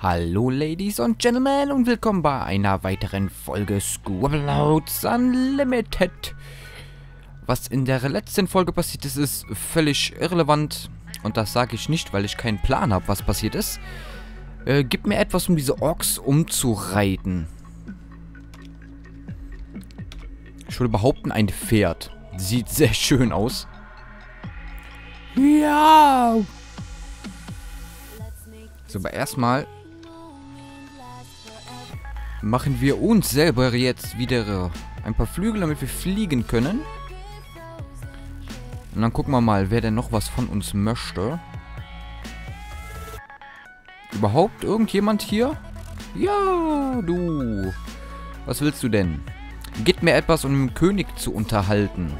Hallo Ladies und Gentlemen und willkommen bei einer weiteren Folge Squabbleouts Unlimited. Was in der letzten Folge passiert ist, ist völlig irrelevant. Und das sage ich nicht, weil ich keinen Plan habe, was passiert ist. Gib mir etwas, um diese Orks umzureiten. Ich würde behaupten, ein Pferd. Sieht sehr schön aus. Ja. So, aber erstmal machen wir uns selber jetzt wieder ein paar Flügel, damit wir fliegen können. Und dann gucken wir mal, wer denn noch was von uns möchte. Überhaupt irgendjemand hier? Ja, du. Was willst du denn? Gib mir etwas, um den König zu unterhalten.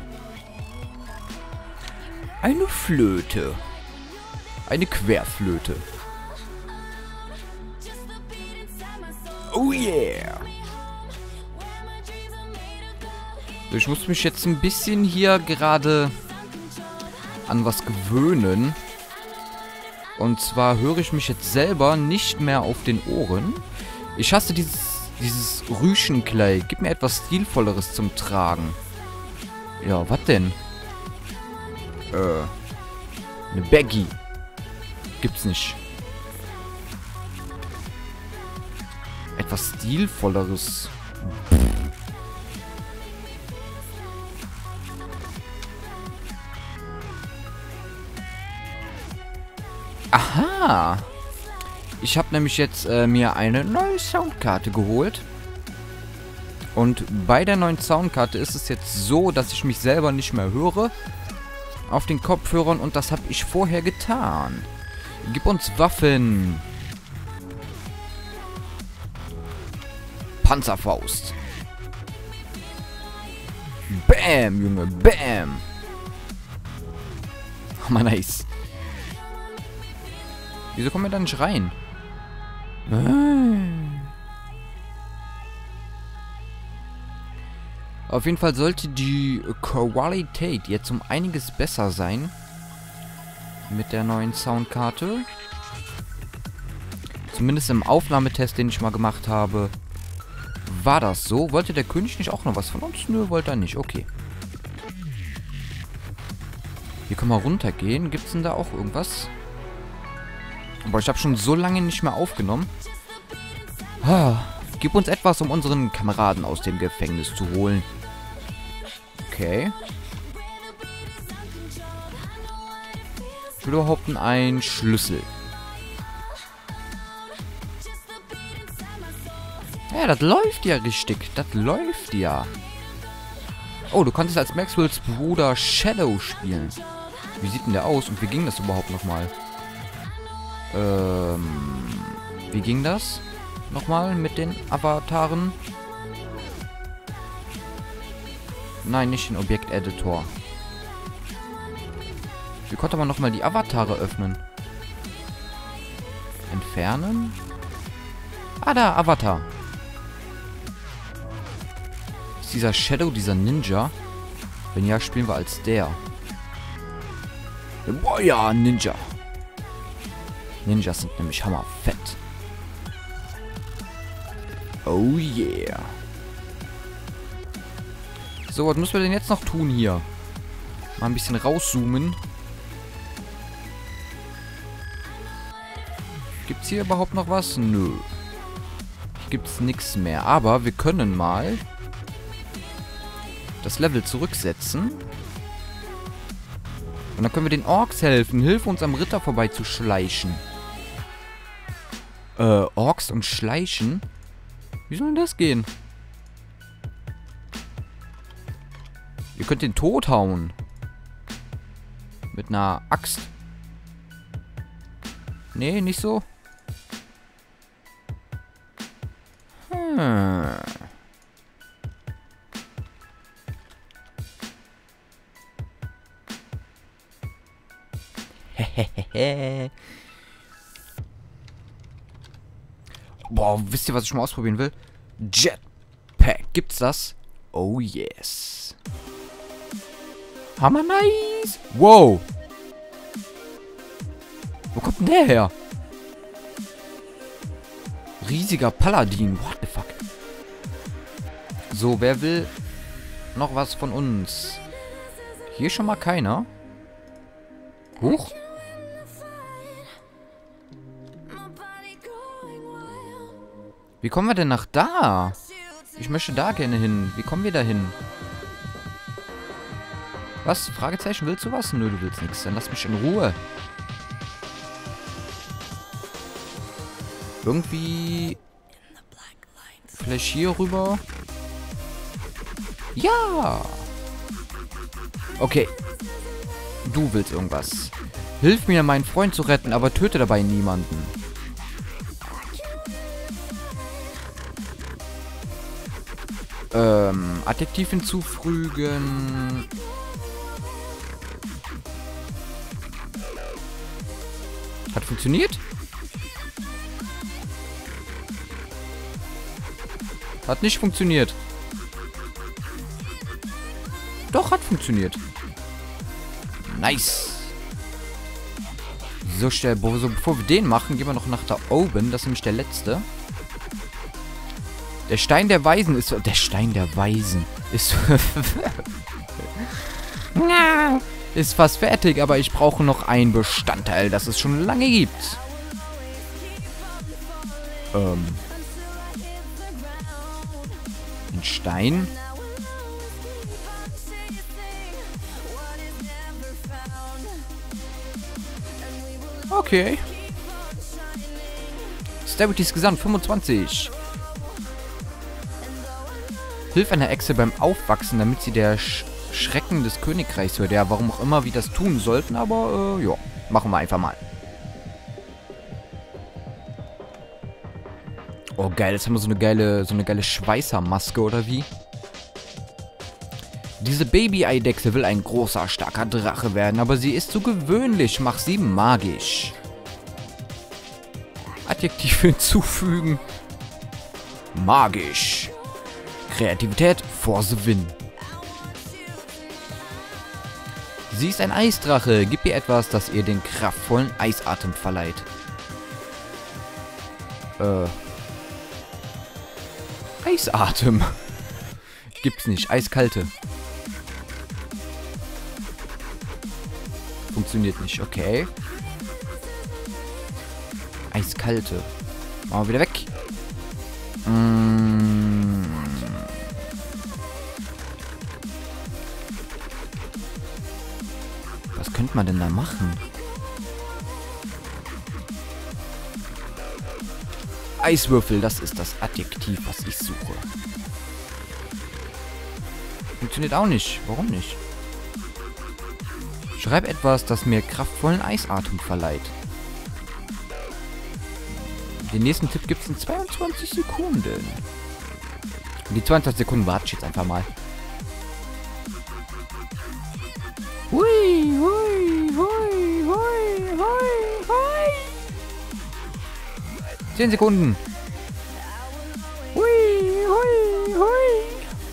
Eine Flöte. Eine Querflöte. Oh yeah. Ich muss mich jetzt ein bisschen hier gerade an was gewöhnen. Und zwar höre ich mich jetzt selber nicht mehr auf den Ohren. Ich hasse dieses Rüschenkleid. Gib mir etwas Stilvolleres zum Tragen. Ja, was denn? Eine Baggy. Gibt's nicht. Etwas Stilvolleres. Aha. Ich habe nämlich jetzt mir eine neue Soundkarte geholt. Und bei der neuen Soundkarte ist es jetzt so, dass ich mich selber nicht mehr höre auf den Kopfhörern. Und das habe ich vorher getan. Gib uns Waffen. Panzerfaust. Bam, Junge, bam. Oh, man, nice. Wieso kommen wir da nicht rein? Auf jeden Fall sollte die Qualität jetzt um einiges besser sein. Mit der neuen Soundkarte. Zumindest im Aufnahmetest, den ich mal gemacht habe, war das so. Wollte der König nicht auch noch was von uns? Nö, wollte er nicht. Okay. Hier können wir runtergehen. Gibt es denn da auch irgendwas? Aber ich habe schon so lange nicht mehr aufgenommen. Gib uns etwas, um unseren Kameraden aus dem Gefängnis zu holen. Okay. Ich würde behaupten, ein Schlüssel. Ja, das läuft ja richtig. Das läuft ja. Oh, du konntest als Maxwells Bruder Shadow spielen. Wie sieht denn der aus und wie ging das überhaupt nochmal? Wie ging das? Nochmal mit den Avataren? Nein, nicht den Objekt-Editor. Wie konnte man nochmal die Avatare öffnen? Entfernen? Ah, da, Avatar. Ist dieser Shadow, dieser Ninja? Wenn ja, spielen wir als der. Boah, ja, Ninja. Ninjas sind nämlich hammerfett. Oh yeah. So, was müssen wir denn jetzt noch tun hier? Mal ein bisschen rauszoomen. Gibt's hier überhaupt noch was? Nö. Hier gibt's nichts mehr. Aber wir können mal das Level zurücksetzen. Und dann können wir den Orks helfen. Hilf uns am Ritter vorbeizuschleichen. Orks und Schleichen? Wie soll denn das gehen? Ihr könnt den tot hauen. Mit einer Axt. Nee, nicht so. Hehehe. Boah, wisst ihr, was ich mal ausprobieren will? Jetpack. Gibt's das? Oh yes. Hammer nice. Wow. Wo kommt denn der her? Riesiger Paladin. What the fuck? So, wer will noch was von uns? Hier schon mal keiner. Huch. Wie kommen wir denn nach da? Ich möchte da gerne hin. Wie kommen wir da hin? Was? Fragezeichen, willst du was? Nö, du willst nichts. Dann lass mich in Ruhe. Irgendwie... Vielleicht hier rüber? Ja! Okay. Du willst irgendwas. Hilf mir, meinen Freund zu retten, aber töte dabei niemanden. Adjektiv hinzufügen. Hat funktioniert? Hat nicht funktioniert. Doch, hat funktioniert. Nice. So, bevor wir den machen, gehen wir noch nach da oben. Das ist nämlich der letzte. Der Stein der Weisen ist... Der Stein der Weisen ist... ist fast fertig, aber ich brauche noch ein Bestandteil, das es schon lange gibt. Ein Stein. Okay. Stabilities Gesamt 25. Hilf einer Echse beim Aufwachsen, damit sie der Schrecken des Königreichs hört. Ja, warum auch immer wir das tun sollten, aber ja, machen wir einfach mal. Oh geil, jetzt haben wir so eine geile Schweißermaske, oder wie? Diese Baby-Eidechse will ein großer, starker Drache werden, aber sie ist zu gewöhnlich. Mach sie magisch. Adjektiv hinzufügen. Magisch. Kreativität for the win. Sie ist ein Eisdrache. Gib ihr etwas, das ihr den kraftvollen Eisatem verleiht. Eisatem. Gibt's nicht. Eiskalte. Funktioniert nicht. Okay. Eiskalte. Machen wir wieder weg. Was könnte man denn da machen? Eiswürfel, das ist das Adjektiv, was ich suche. Funktioniert auch nicht. Warum nicht? Schreib etwas, das mir kraftvollen Eisatem verleiht. Den nächsten Tipp gibt es in 22 Sekunden. Und die 22 Sekunden warte ich jetzt einfach mal. Hui, hui, hui, hui, hui, hui. 10 Sekunden. Hui, hui, hui.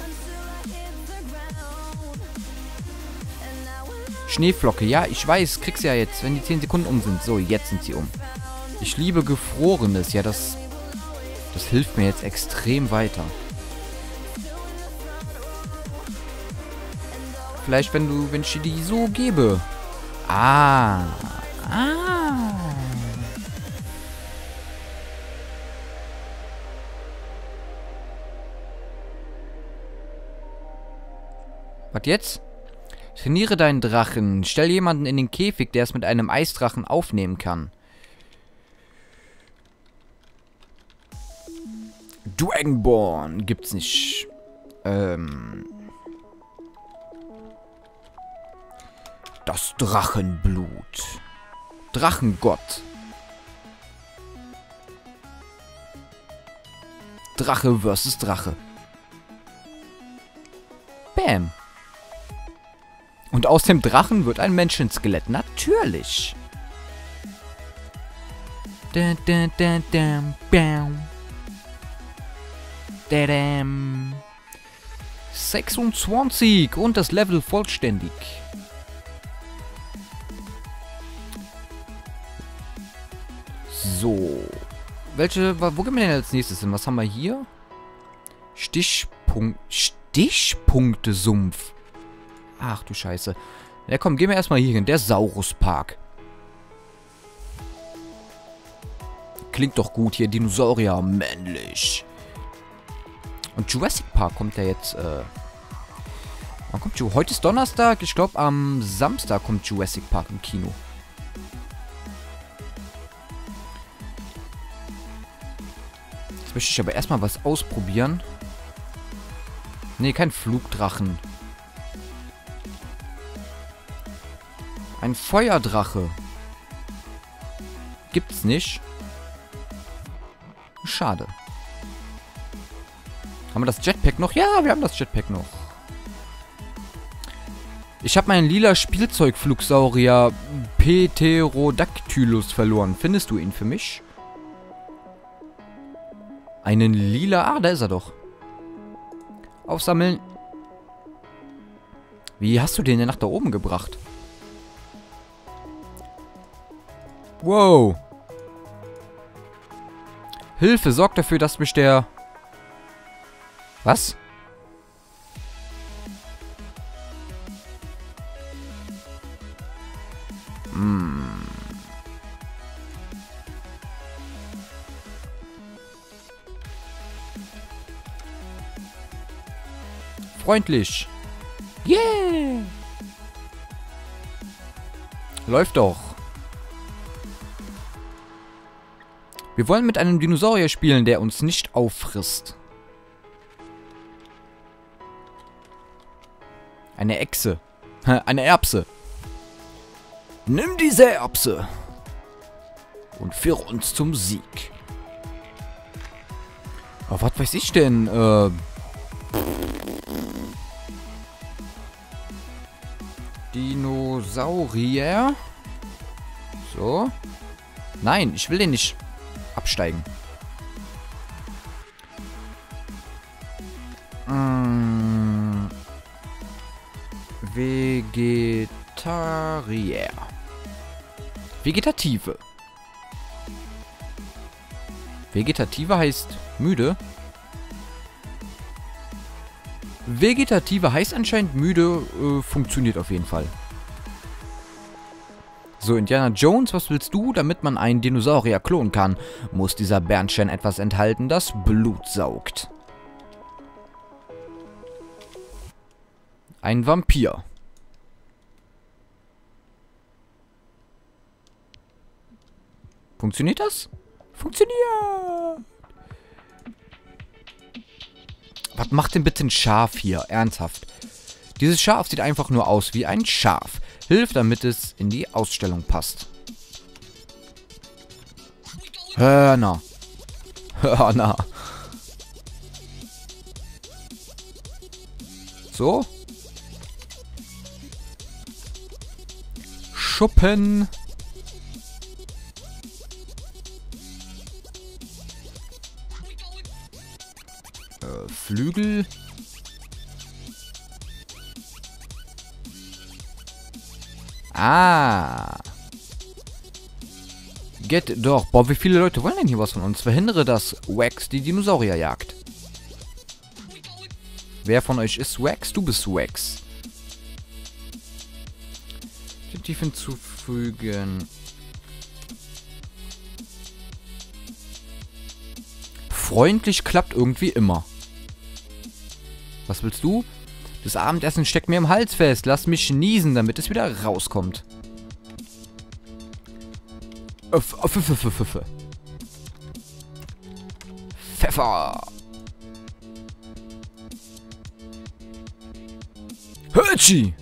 Schneeflocke. Ja, ich weiß. Kriegst ja jetzt, wenn die 10 Sekunden um sind. So, jetzt sind sie um. Ich liebe Gefrorenes. Ja, das hilft mir jetzt extrem weiter. Vielleicht, wenn ich dir die so gebe. Ah. Was jetzt? Trainiere deinen Drachen. Stell jemanden in den Käfig, der es mit einem Eisdrachen aufnehmen kann. Dragonborn gibt's nicht. Das Drachenblut. Drachengott. Drache versus Drache. Bam. Und aus dem Drachen wird ein Menschenskelett. Natürlich. 26 und das Level vollständig. So. Wo gehen wir denn als nächstes hin? Was haben wir hier? Stichpunktesumpf. Ach du Scheiße. Ja komm, gehen wir erstmal hier hin. Der Sauruspark. Klingt doch gut hier. Dinosaurier, männlich. Und Jurassic Park kommt ja jetzt, wann kommt heute ist Donnerstag. Ich glaube, am Samstag kommt Jurassic Park im Kino. Jetzt möchte ich aber erstmal was ausprobieren. Nee, kein Flugdrachen. Ein Feuerdrache. Gibt's nicht. Schade. Haben wir das Jetpack noch? Ja, wir haben das Jetpack noch. Ich habe meinen lila Spielzeugflugsaurier Pterodactylus verloren. Findest du ihn für mich? Einen lila... Ah, da ist er doch. Aufsammeln. Wie hast du den denn nach da oben gebracht? Wow. Hilfe, sorgt dafür, dass mich der... Was? Freundlich. Yeah. Läuft doch. Wir wollen mit einem Dinosaurier spielen, der uns nicht auffrisst. Eine Echse. Eine Erbse. Nimm diese Erbse. Und führe uns zum Sieg. Oh, was weiß ich denn? Dinosaurier. So. Nein, ich will den nicht absteigen. Vegetarier. Vegetative. Vegetative heißt müde. Vegetative heißt anscheinend müde. Funktioniert auf jeden Fall. So, Indiana Jones, was willst du? Damit man einen Dinosaurier klonen kann, muss dieser Bernstein etwas enthalten, das Blut saugt. Ein Vampir. Funktioniert das? Funktioniert! Was macht denn bitte ein Schaf hier? Ernsthaft. Dieses Schaf sieht einfach nur aus wie ein Schaf. Hilft, damit es in die Ausstellung passt. Hörner. Hörner. So. Schuppen. Flügel. Ah. Get doch. Boah, wie viele Leute wollen denn hier was von uns? Verhindere, dass Wax die Dinosaurier jagt. Wer von euch ist Wax? Du bist Wax. Tief hinzufügen. Freundlich klappt irgendwie immer. Was willst du? Das Abendessen steckt mir im Hals fest. Lass mich niesen, damit es wieder rauskommt. Pfeffer. Hörtschi.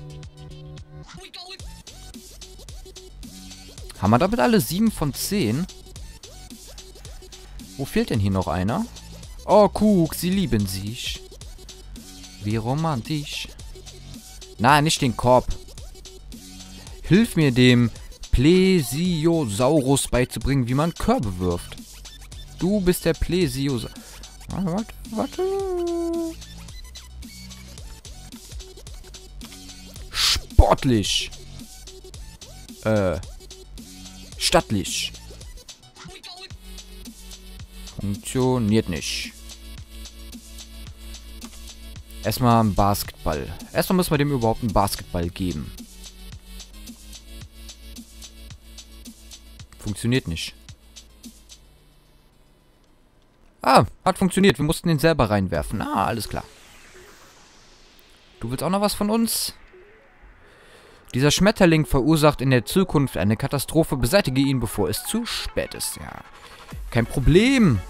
Haben wir damit alle 7 von 10? Wo fehlt denn hier noch einer? Oh, guck, sie lieben sich. Wie romantisch. Nein, nicht den Korb. Hilf mir dem Plesiosaurus beizubringen, wie man Körbe wirft. Du bist der Plesiosaurus. Warte. Sportlich. Stattlich. Funktioniert nicht. Erstmal ein Basketball. Erstmal müssen wir dem überhaupt einen Basketball geben. Funktioniert nicht. Ah, hat funktioniert. Wir mussten den selber reinwerfen. Ah, alles klar. Du willst auch noch was von uns? Dieser Schmetterling verursacht in der Zukunft eine Katastrophe. Beseitige ihn, bevor es zu spät ist. Ja, kein Problem.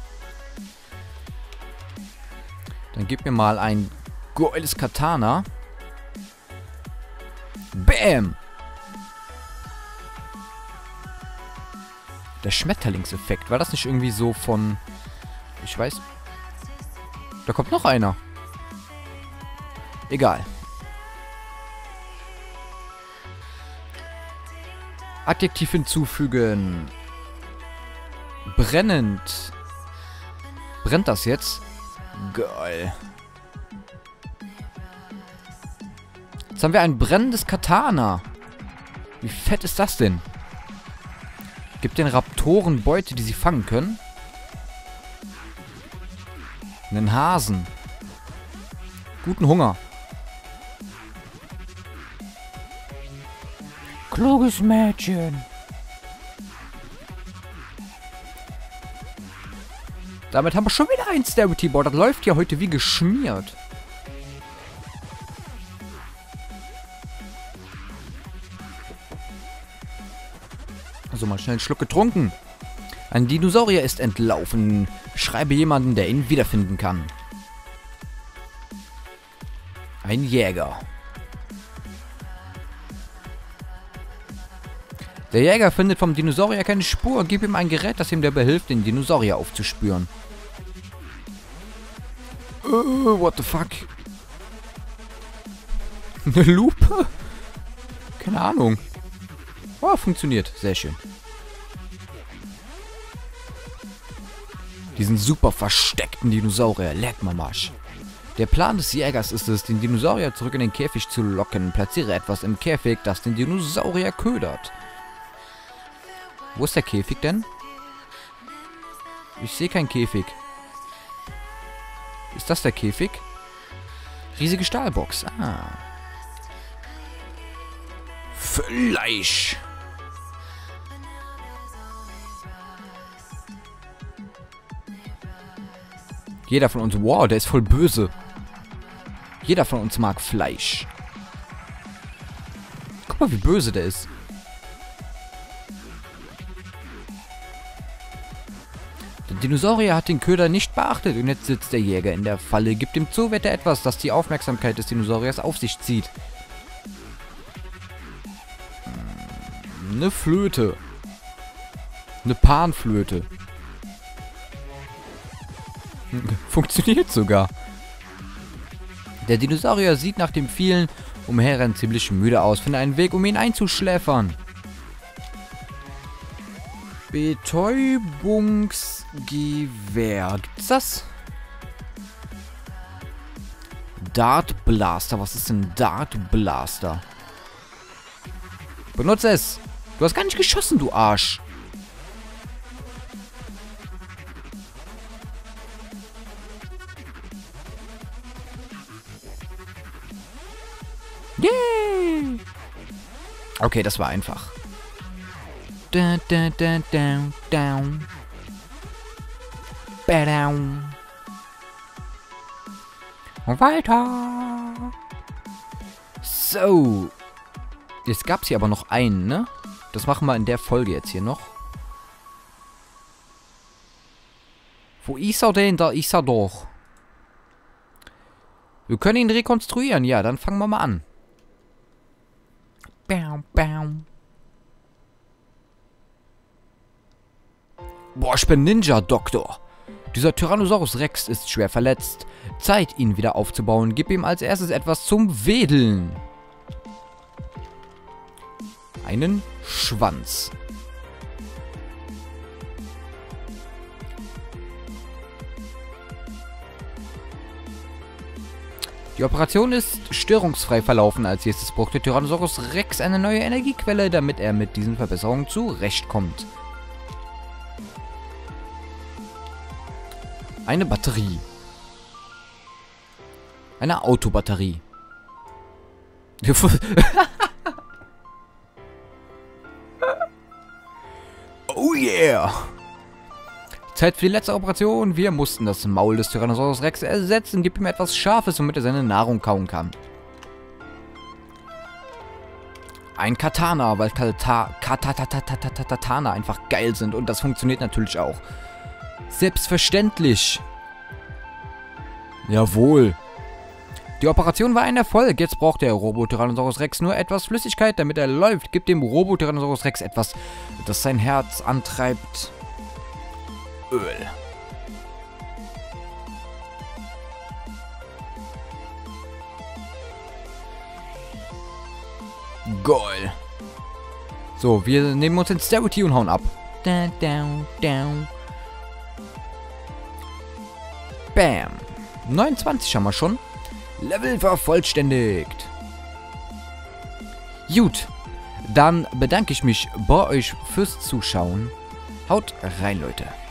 Dann gib mir mal ein geiles Katana. Bam! Der Schmetterlingseffekt. War das nicht irgendwie so von... Ich weiß... Da kommt noch einer. Egal. Adjektiv hinzufügen. Brennend. Brennt das jetzt? Geil. Jetzt haben wir ein brennendes Katana. Wie fett ist das denn? Gibt den Raptoren Beute, die sie fangen können? Einen Hasen. Guten Hunger. Kluges Mädchen. Damit haben wir schon wieder ein Starity Board. Das läuft ja heute wie geschmiert. Also mal schnell einen Schluck getrunken. Ein Dinosaurier ist entlaufen. Schreibe jemanden, der ihn wiederfinden kann. Ein Jäger. Der Jäger findet vom Dinosaurier keine Spur. Gib ihm ein Gerät, das ihm dabei hilft, den Dinosaurier aufzuspüren. What the fuck? Eine Lupe? Keine Ahnung. Oh, funktioniert. Sehr schön. Diesen super versteckten Dinosaurier. Leck mal Marsch. Der Plan des Jägers ist es, den Dinosaurier zurück in den Käfig zu locken. Platziere etwas im Käfig, das den Dinosaurier ködert. Wo ist der Käfig denn? Ich sehe keinen Käfig. Ist das der Käfig? Riesige Stahlbox. Ah. Fleisch. Jeder von uns... Wow, der ist voll böse. Jeder von uns mag Fleisch. Guck mal, wie böse der ist. Der Dinosaurier hat den Köder nicht beachtet und jetzt sitzt der Jäger in der Falle. Gibt dem Zoowärter etwas, das die Aufmerksamkeit des Dinosauriers auf sich zieht. Eine Flöte. Eine Panflöte. Funktioniert sogar. Der Dinosaurier sieht nach dem vielen Umherrennen ziemlich müde aus. Finde einen Weg, um ihn einzuschläfern. Betäubungsgewehr. Gibt's das? Dart Blaster. Was ist denn Dart Blaster? Benutze es. Du hast gar nicht geschossen, du Arsch. Yay! Okay, das war einfach. Da, da, da, down, down. Down. Weiter. So. Jetzt gab es hier aber noch einen, ne? Das machen wir in der Folge jetzt hier noch. Wo ist er denn? Da ist er doch. Wir können ihn rekonstruieren. Ja, dann fangen wir mal an. Bam, bam. Boah, ich bin Ninja-Doktor. Dieser Tyrannosaurus Rex ist schwer verletzt. Zeit, ihn wieder aufzubauen. Gib ihm als erstes etwas zum Wedeln. Einen Schwanz. Die Operation ist störungsfrei verlaufen. Als nächstes braucht der Tyrannosaurus Rex eine neue Energiequelle, damit er mit diesen Verbesserungen zurechtkommt. Eine Batterie. Eine Autobatterie. Oh yeah! Zeit für die letzte Operation. Wir mussten das Maul des Tyrannosaurus Rex ersetzen. Gib ihm etwas Scharfes, womit er seine Nahrung kauen kann. Ein Katana, weil Katana einfach geil sind. Und das funktioniert natürlich auch. Selbstverständlich. Jawohl. Die Operation war ein Erfolg. Jetzt braucht der Robo-Tyrannosaurus Rex nur etwas Flüssigkeit, damit er läuft. Gib dem Robo-Tyrannosaurus Rex etwas, das sein Herz antreibt. Öl. Geil. So, wir nehmen uns den Stereo und hauen ab. Bam. 29 haben wir schon. Level vervollständigt. Gut. Dann bedanke ich mich bei euch fürs Zuschauen. Haut rein, Leute.